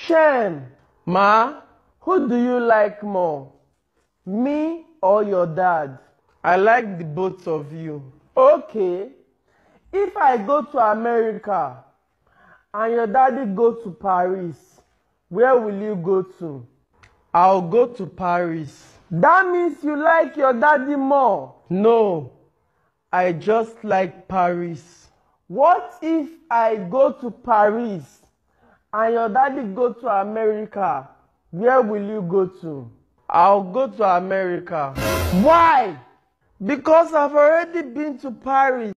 Shem, Ma, who do you like more? Me or your dad? I like the both of you. Okay, if I go to America and your daddy go to Paris, where will you go to? I'll go to Paris. That means you like your daddy more. No, I just like Paris. What if I go to Paris and your daddy go to America? Where will you go to? I'll go to America. Why? Because I've already been to Paris.